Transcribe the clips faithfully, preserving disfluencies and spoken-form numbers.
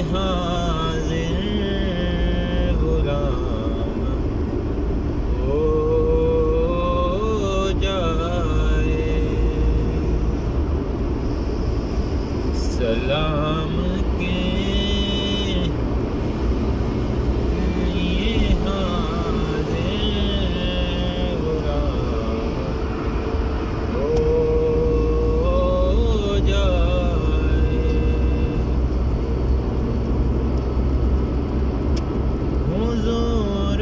हाजिर गुलाम हो जाए। सलाम के लिए हाजिर गुलाम हो जाए। हुजूर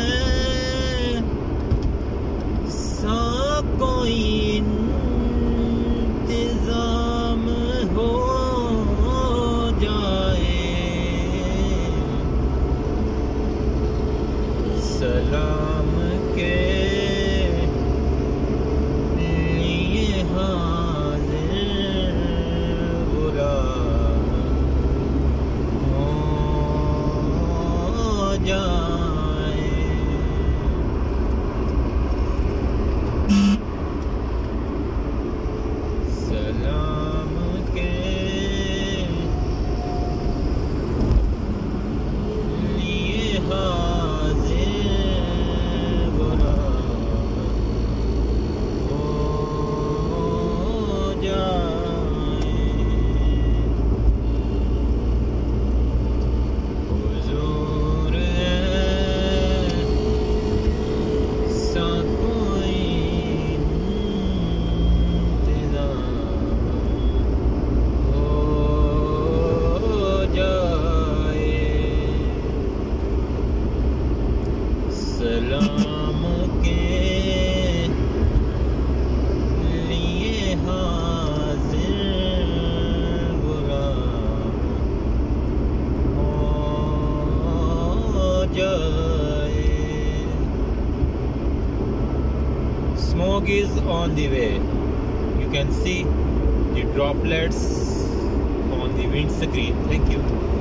सा कोई इंतजाम हो सलाम के लिए हाजिर गुलाम हो जाए। सलाम के लिए सलाम के लिए हाजिर गुलाम हो जाए। Smoke is on the way. You can see the droplets on the windscreen. Thank you.